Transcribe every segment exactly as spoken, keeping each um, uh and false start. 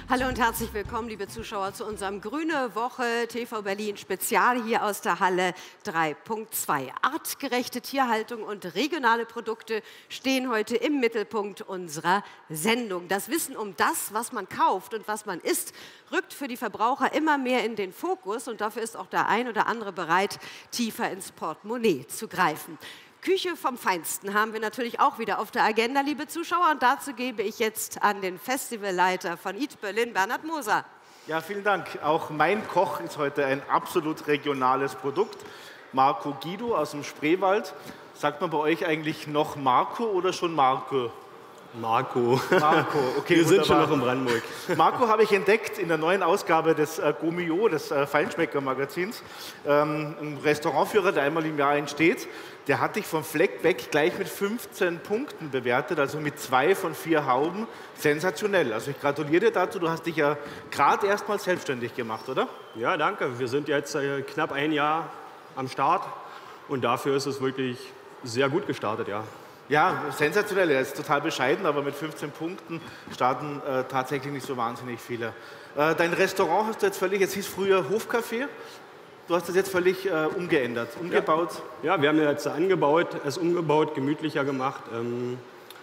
Hallo und herzlich willkommen, liebe Zuschauer, zu unserem Grüne Woche T V Berlin Spezial hier aus der Halle drei Punkt zwei. Artgerechte Tierhaltung und regionale Produkte stehen heute im Mittelpunkt unserer Sendung. Das Wissen um das, was man kauft und was man isst, rückt für die Verbraucher immer mehr in den Fokus und dafür ist auch der ein oder andere bereit, tiefer ins Portemonnaie zu greifen. Küche vom Feinsten haben wir natürlich auch wieder auf der Agenda, liebe Zuschauer. Und dazu gebe ich jetzt an den Festivalleiter von Eat Berlin, Bernhard Moser. Ja, vielen Dank. Auch mein Koch ist heute ein absolut regionales Produkt. Marco Guido aus dem Spreewald. Sagt man bei euch eigentlich noch Marco oder schon Marco? Marco. Marco, okay. Wir sind wunderbar. schon noch in Brandenburg. Marco habe ich entdeckt in der neuen Ausgabe des äh, Gomio, des äh, Feinschmecker-Magazins. Ähm, ein Restaurantführer, der einmal im Jahr entsteht, der hat dich vom Fleck weg gleich mit fünfzehn Punkten bewertet, also mit zwei von vier Hauben. Sensationell. Also ich gratuliere dir dazu. Du hast dich ja gerade erst mal selbstständig gemacht, oder? Ja, danke. Wir sind jetzt äh, knapp ein Jahr am Start und dafür ist es wirklich sehr gut gestartet, ja. Ja, sensationell. Er ist total bescheiden, aber mit fünfzehn Punkten starten äh, tatsächlich nicht so wahnsinnig viele. Äh, dein Restaurant hast du jetzt völlig, es hieß früher Hofcafé. Du hast das jetzt völlig äh, umgeändert, umgebaut. Ja. ja, wir haben jetzt angebaut, es umgebaut, gemütlicher gemacht, ähm,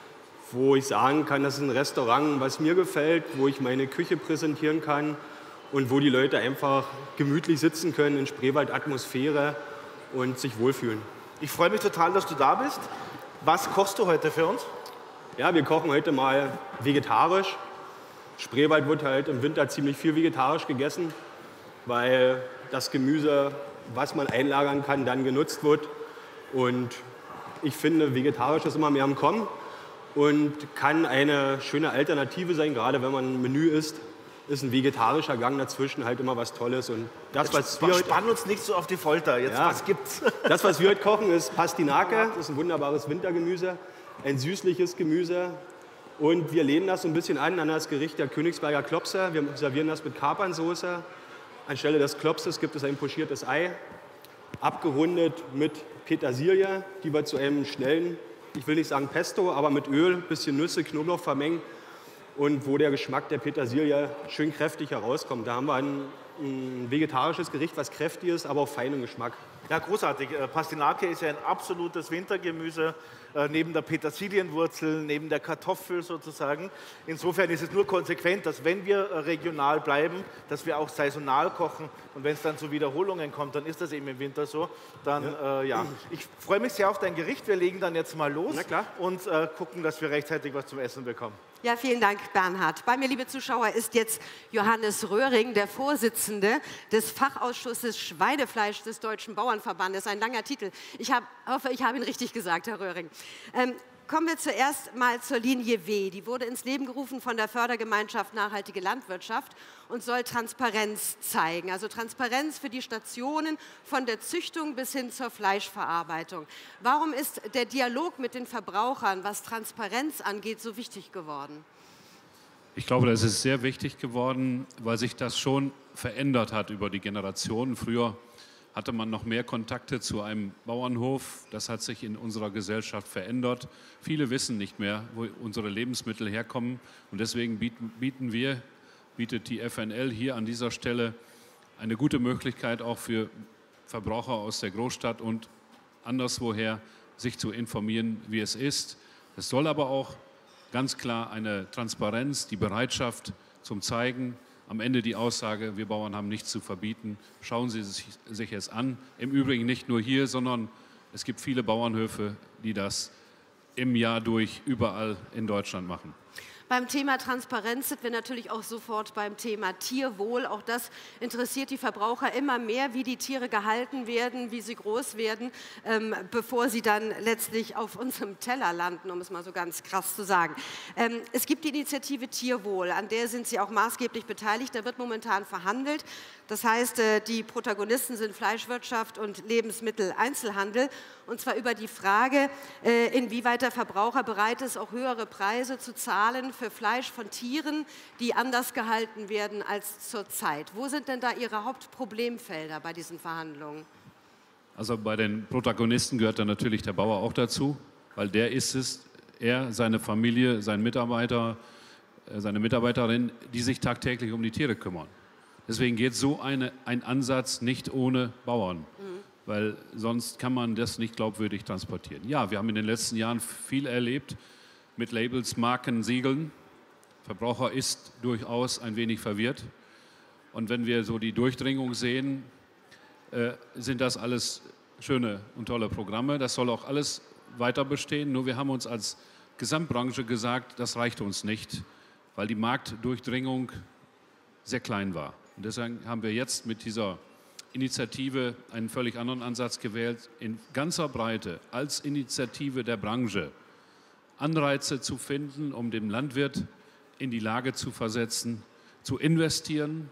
wo ich sagen kann, das ist ein Restaurant, was mir gefällt, wo ich meine Küche präsentieren kann und wo die Leute einfach gemütlich sitzen können in Spreewald-Atmosphäre und sich wohlfühlen. Ich freue mich total, dass du da bist. Was kochst du heute für uns? Ja, wir kochen heute mal vegetarisch. Spreewald wird halt im Winter ziemlich viel vegetarisch gegessen, weil das Gemüse, was man einlagern kann, dann genutzt wird. Und ich finde, vegetarisch ist immer mehr im Kommen und kann eine schöne Alternative sein, gerade wenn man ein Menü isst. Ist ein vegetarischer Gang dazwischen halt immer was Tolles. Und das, was wir heute, Spann uns nicht so auf die Folter. Jetzt, ja, was gibt's? Das, was wir heute kochen, ist Pastinake. Das ist ein wunderbares Wintergemüse, ein süßliches Gemüse. Und wir lehnen das so ein bisschen an an das Gericht der Königsberger Klopse. Wir servieren das mit Kapernsoße. Anstelle des Klopses gibt es ein pochiertes Ei, abgerundet mit Petersilie, die wir zu einem schnellen, ich will nicht sagen Pesto, aber mit Öl, bisschen Nüsse, Knoblauch vermengen. Und wo der Geschmack der Petersilie schön kräftig herauskommt. Da haben wir ein, ein vegetarisches Gericht, was kräftig ist, aber auch feinen Geschmack. Ja, großartig. Pastinake ist ja ein absolutes Wintergemüse, äh, neben der Petersilienwurzel, neben der Kartoffel sozusagen. Insofern ist es nur konsequent, dass wenn wir äh, regional bleiben, dass wir auch saisonal kochen. Und wenn es dann zu Wiederholungen kommt, dann ist das eben im Winter so. Dann, ja. Äh, ja. Ich freue mich sehr auf dein Gericht. Wir legen dann jetzt mal los und äh, gucken, dass wir rechtzeitig was zum Essen bekommen. Ja, vielen Dank, Bernhard. Bei mir, liebe Zuschauer, ist jetzt Johannes Röhring, der Vorsitzende des Fachausschusses Schweinefleisch des Deutschen Bauernverbandes. Ein langer Titel. Ich hab, hoffe, ich habe ihn richtig gesagt, Herr Röhring. Ähm, kommen wir zuerst mal zur Linie W. Die wurde ins Leben gerufen von der Fördergemeinschaft Nachhaltige Landwirtschaft und soll Transparenz zeigen. Also Transparenz für die Stationen von der Züchtung bis hin zur Fleischverarbeitung. Warum ist der Dialog mit den Verbrauchern, was Transparenz angeht, so wichtig geworden? Ich glaube, das ist sehr wichtig geworden, weil sich das schon verändert hat über die Generationen. Früher hatte man noch mehr Kontakte zu einem Bauernhof. Das hat sich in unserer Gesellschaft verändert. Viele wissen nicht mehr, wo unsere Lebensmittel herkommen. Und deswegen bieten, bieten wir, bietet die F N L hier an dieser Stelle eine gute Möglichkeit auch für Verbraucher aus der Großstadt und anderswoher, sich zu informieren, wie es ist. Es soll aber auch ganz klar eine Transparenz, die Bereitschaft zum Zeigen, am Ende die Aussage, wir Bauern haben nichts zu verbieten. Schauen Sie sich, sich es an. Im Übrigen nicht nur hier, sondern es gibt viele Bauernhöfe, die das im Jahr durch überall in Deutschland machen. Beim Thema Transparenz sind wir natürlich auch sofort beim Thema Tierwohl. Auch das interessiert die Verbraucher immer mehr, wie die Tiere gehalten werden, wie sie groß werden, ähm, bevor sie dann letztlich auf unserem Teller landen, um es mal so ganz krass zu sagen. Ähm, es gibt die Initiative Tierwohl, an der sind Sie auch maßgeblich beteiligt. Da wird momentan verhandelt. Das heißt, äh, die Protagonisten sind Fleischwirtschaft und Lebensmitteleinzelhandel. Und zwar über die Frage, äh, inwieweit der Verbraucher bereit ist, auch höhere Preise zu zahlen für Fleisch von Tieren, die anders gehalten werden als zurzeit. Wo sind denn da Ihre Hauptproblemfelder bei diesen Verhandlungen? Also bei den Protagonisten gehört dann natürlich der Bauer auch dazu, weil der ist es, er, seine Familie, sein Mitarbeiter, seine Mitarbeiterin, die sich tagtäglich um die Tiere kümmern. Deswegen geht so eine, ein Ansatz nicht ohne Bauern, mhm. weil sonst kann man das nicht glaubwürdig transportieren. Ja, wir haben in den letzten Jahren viel erlebt mit Labels, Marken, Siegeln. Verbraucher ist durchaus ein wenig verwirrt. Und wenn wir so die Durchdringung sehen, äh, sind das alles schöne und tolle Programme. Das soll auch alles weiter bestehen. Nur wir haben uns als Gesamtbranche gesagt, das reicht uns nicht, weil die Marktdurchdringung sehr klein war. Und deswegen haben wir jetzt mit dieser Initiative einen völlig anderen Ansatz gewählt, in ganzer Breite als Initiative der Branche Anreize zu finden, um den Landwirt in die Lage zu versetzen, zu investieren,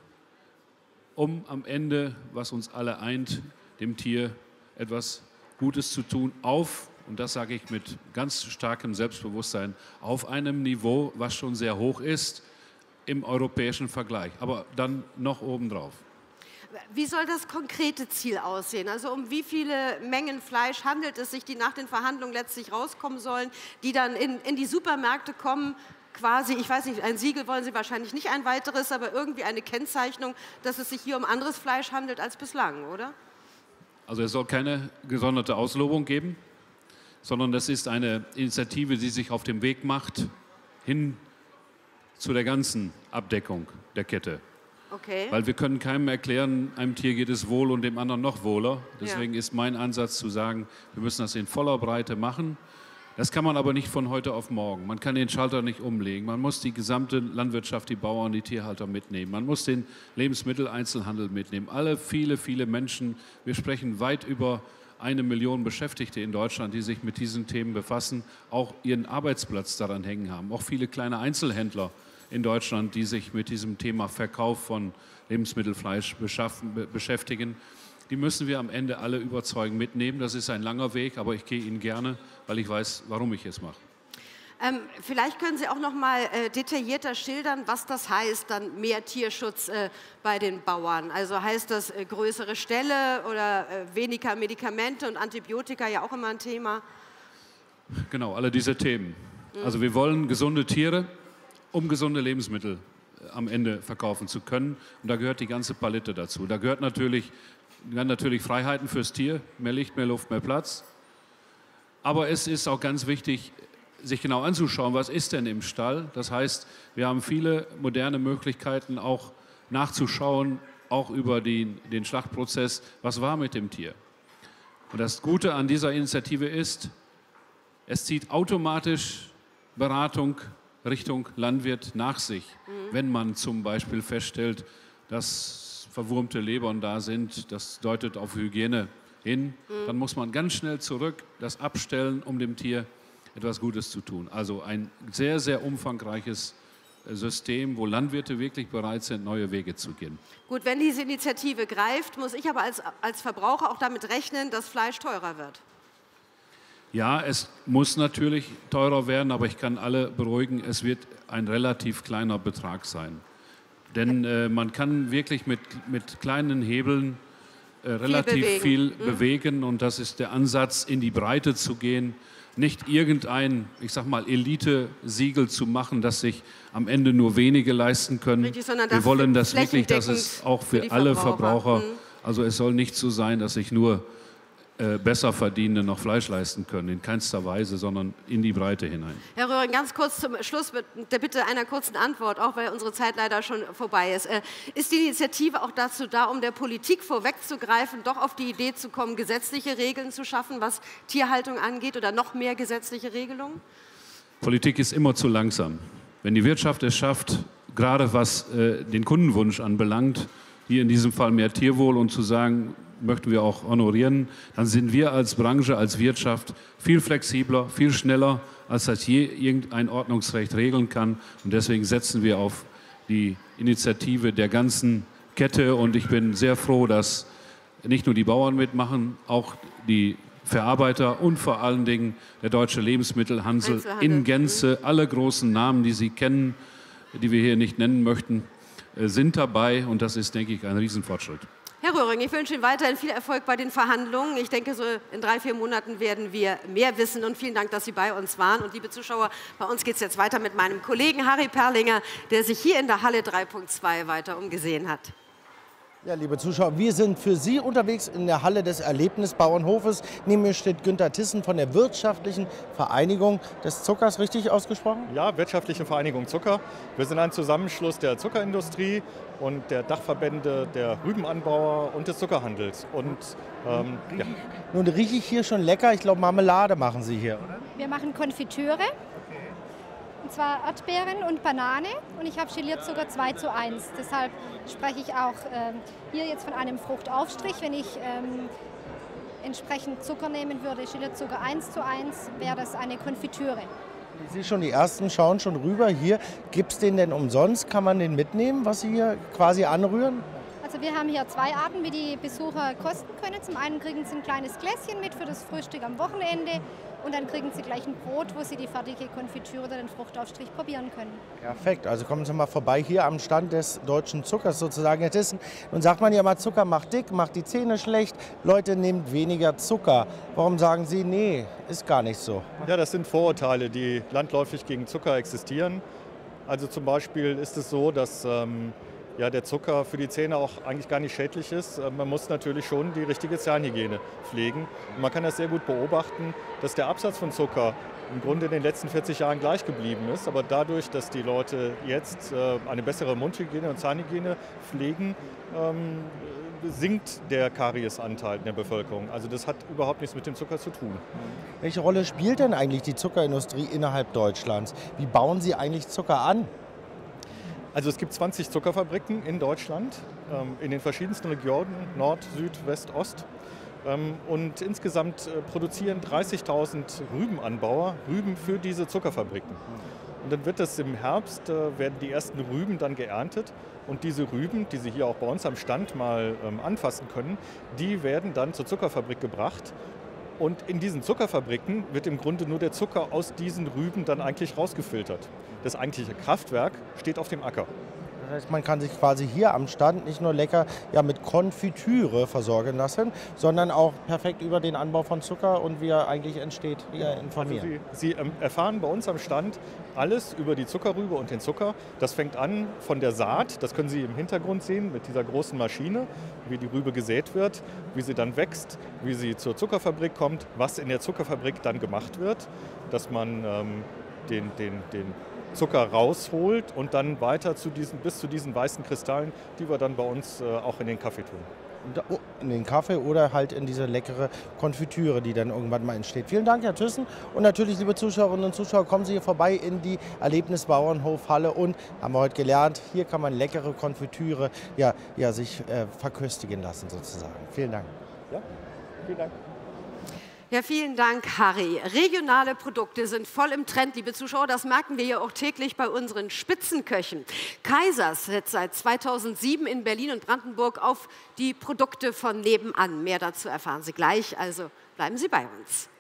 um am Ende, was uns alle eint, dem Tier etwas Gutes zu tun, auf, und das sage ich mit ganz starkem Selbstbewusstsein, auf einem Niveau, was schon sehr hoch ist im europäischen Vergleich, aber dann noch obendrauf. Wie soll das konkrete Ziel aussehen? Also um wie viele Mengen Fleisch handelt es sich, die nach den Verhandlungen letztlich rauskommen sollen, die dann in, in die Supermärkte kommen? Quasi, ich weiß nicht, ein Siegel wollen Sie wahrscheinlich nicht, ein weiteres, aber irgendwie eine Kennzeichnung, dass es sich hier um anderes Fleisch handelt als bislang, oder? Also es soll keine gesonderte Auslobung geben, sondern das ist eine Initiative, die sich auf dem Weg macht hin zu der ganzen Abdeckung der Kette. Okay. Weil wir können keinem erklären, einem Tier geht es wohl und dem anderen noch wohler. Deswegen ja. ist mein Ansatz zu sagen, wir müssen das in voller Breite machen. Das kann man aber nicht von heute auf morgen. Man kann den Schalter nicht umlegen. Man muss die gesamte Landwirtschaft, die Bauern, die Tierhalter mitnehmen. Man muss den Lebensmitteleinzelhandel mitnehmen. Alle, viele, viele Menschen. Wir sprechen weit über eine Million Beschäftigte in Deutschland, die sich mit diesen Themen befassen, auch ihren Arbeitsplatz daran hängen haben. Auch viele kleine Einzelhändler in Deutschland, die sich mit diesem Thema Verkauf von Lebensmittelfleisch beschaffen, beschäftigen. Die müssen wir am Ende alle überzeugen mitnehmen. Das ist ein langer Weg, aber ich gehe Ihnen gerne, weil ich weiß, warum ich es mache. Ähm, vielleicht können Sie auch noch mal äh, detaillierter schildern, was das heißt, dann mehr Tierschutz äh, bei den Bauern. Also heißt das äh, größere Ställe oder äh, weniger Medikamente und Antibiotika, ja auch immer ein Thema? Genau, alle diese Themen. Mhm. Also wir wollen gesunde Tiere, um gesunde Lebensmittel am Ende verkaufen zu können. Und da gehört die ganze Palette dazu. Da gehört natürlich, gehören natürlich Freiheiten fürs Tier, mehr Licht, mehr Luft, mehr Platz. Aber es ist auch ganz wichtig, sich genau anzuschauen, was ist denn im Stall. Das heißt, wir haben viele moderne Möglichkeiten, auch nachzuschauen, auch über die, den Schlachtprozess, was war mit dem Tier. Und das Gute an dieser Initiative ist, es zieht automatisch Beratung Richtung Landwirt nach sich. Mhm. Wenn man zum Beispiel feststellt, dass verwurmte Lebern da sind, das deutet auf Hygiene hin, mhm. dann muss man ganz schnell zurück das abstellen, um dem Tier etwas Gutes zu tun. Also ein sehr, sehr umfangreiches System, wo Landwirte wirklich bereit sind, neue Wege zu gehen. Gut, wenn diese Initiative greift, muss ich aber als, als Verbraucher auch damit rechnen, dass Fleisch teurer wird. Ja, es muss natürlich teurer werden, aber ich kann alle beruhigen, es wird ein relativ kleiner Betrag sein. Denn äh, man kann wirklich mit, mit kleinen Hebeln äh, relativ viel bewegen. viel mhm. bewegen und das ist der Ansatz, in die Breite zu gehen, nicht irgendein, ich sag mal, Elite-Siegel zu machen, das sich am Ende nur wenige leisten können. Richtig, Wir wollen das wirklich, dass es auch für, für alle Verbraucher, mhm. also es soll nicht so sein, dass sich nur äh, besser Verdienende noch Fleisch leisten können, in keinster Weise, sondern in die Breite hinein. Herr Röhring, ganz kurz zum Schluss mit der Bitte einer kurzen Antwort, auch weil unsere Zeit leider schon vorbei ist. Äh, ist die Initiative auch dazu da, um der Politik vorwegzugreifen, doch auf die Idee zu kommen, gesetzliche Regeln zu schaffen, was Tierhaltung angeht, oder noch mehr gesetzliche Regelungen? Politik ist immer zu langsam. Wenn die Wirtschaft es schafft, gerade was äh, den Kundenwunsch anbelangt, hier in diesem Fall mehr Tierwohl und zu sagen, möchten wir auch honorieren, dann sind wir als Branche, als Wirtschaft viel flexibler, viel schneller, als das je irgendein Ordnungsrecht regeln kann. Und deswegen setzen wir auf die Initiative der ganzen Kette. Und ich bin sehr froh, dass nicht nur die Bauern mitmachen, auch die Verarbeiter und vor allen Dingen der deutsche Lebensmittelhandel in Gänze. Alle großen Namen, die Sie kennen, die wir hier nicht nennen möchten, sind dabei. Und das ist, denke ich, ein Riesenfortschritt. Herr Röhring, ich wünsche Ihnen weiterhin viel Erfolg bei den Verhandlungen. Ich denke, so in drei, vier Monaten werden wir mehr wissen. Und vielen Dank, dass Sie bei uns waren. Und liebe Zuschauer, bei uns geht es jetzt weiter mit meinem Kollegen Harry Perlinger, der sich hier in der Halle drei Punkt zwei weiter umgesehen hat. Ja, liebe Zuschauer, wir sind für Sie unterwegs in der Halle des Erlebnisbauernhofes. Neben mir steht Günter Tissen von der Wirtschaftlichen Vereinigung des Zuckers, richtig ausgesprochen? Ja, Wirtschaftliche Vereinigung Zucker. Wir sind ein Zusammenschluss der Zuckerindustrie und der Dachverbände der Rübenanbauer und des Zuckerhandels. Und, ähm, ja. Nun rieche ich hier schon lecker. Ich glaube, Marmelade machen Sie hier, oder? Wir machen Konfitüre. Und zwar Erdbeeren und Banane und ich habe Gelierzucker zwei zu eins. Deshalb spreche ich auch ähm, hier jetzt von einem Fruchtaufstrich. Wenn ich ähm, entsprechend Zucker nehmen würde, Gelierzucker eins zu eins, wäre das eine Konfitüre. Ich sehe schon, die ersten schauen schon rüber. Hier, gibt es den denn umsonst? Kann man den mitnehmen, was Sie hier quasi anrühren? Also wir haben hier zwei Arten, wie die Besucher kosten können. Zum einen kriegen sie ein kleines Gläschen mit für das Frühstück am Wochenende und dann kriegen sie gleich ein Brot, wo sie die fertige Konfitüre oder den Fruchtaufstrich probieren können. Perfekt, also kommen Sie mal vorbei hier am Stand des deutschen Zuckers sozusagen, Herr Tissen. Nun sagt man ja mal, Zucker macht dick, macht die Zähne schlecht, Leute nehmt weniger Zucker. Warum sagen Sie, nee, ist gar nicht so? Ja, das sind Vorurteile, die landläufig gegen Zucker existieren. Also zum Beispiel ist es so, dass ähm, ja, der Zucker für die Zähne auch eigentlich gar nicht schädlich ist. Man muss natürlich schon die richtige Zahnhygiene pflegen. Und man kann das sehr gut beobachten, dass der Absatz von Zucker im Grunde in den letzten vierzig Jahren gleich geblieben ist. Aber dadurch, dass die Leute jetzt äh, eine bessere Mundhygiene und Zahnhygiene pflegen, ähm, sinkt der Kariesanteil in der Bevölkerung. Also das hat überhaupt nichts mit dem Zucker zu tun. Welche Rolle spielt denn eigentlich die Zuckerindustrie innerhalb Deutschlands? Wie bauen Sie eigentlich Zucker an? Also es gibt zwanzig Zuckerfabriken in Deutschland, ähm, in den verschiedensten Regionen, Nord, Süd, West, Ost. Ähm, und insgesamt äh, produzieren dreißigtausend Rübenanbauer Rüben für diese Zuckerfabriken. Und dann wird das im Herbst, äh, werden die ersten Rüben dann geerntet. Und diese Rüben, die Sie hier auch bei uns am Stand mal ähm, anfassen können, die werden dann zur Zuckerfabrik gebracht. Und in diesen Zuckerfabriken wird im Grunde nur der Zucker aus diesen Rüben dann eigentlich rausgefiltert. Das eigentliche Kraftwerk steht auf dem Acker. Das heißt, man kann sich quasi hier am Stand nicht nur lecker ja, mit Konfitüre versorgen lassen, sondern auch perfekt über den Anbau von Zucker und wie er eigentlich entsteht, hier informieren. Also Sie, Sie ähm, erfahren bei uns am Stand alles über die Zuckerrübe und den Zucker. Das fängt an von der Saat, das können Sie im Hintergrund sehen mit dieser großen Maschine, wie die Rübe gesät wird, wie sie dann wächst, wie sie zur Zuckerfabrik kommt, was in der Zuckerfabrik dann gemacht wird, dass man ähm, den, den, den Zucker rausholt und dann weiter zu diesen, bis zu diesen weißen Kristallen, die wir dann bei uns äh, auch in den Kaffee tun. In den Kaffee oder halt in diese leckere Konfitüre, die dann irgendwann mal entsteht. Vielen Dank, Herr Thyssen. Und natürlich, liebe Zuschauerinnen und Zuschauer, kommen Sie hier vorbei in die Erlebnisbauernhofhalle. Und haben wir heute gelernt, hier kann man leckere Konfitüre ja, ja, sich äh, verköstigen lassen sozusagen. Vielen Dank. Ja, vielen Dank. Ja, vielen Dank, Harry. Regionale Produkte sind voll im Trend, liebe Zuschauer. Das merken wir ja auch täglich bei unseren Spitzenköchen. Kaisers setzt seit zweitausendsieben in Berlin und Brandenburg auf die Produkte von nebenan. Mehr dazu erfahren Sie gleich, also bleiben Sie bei uns.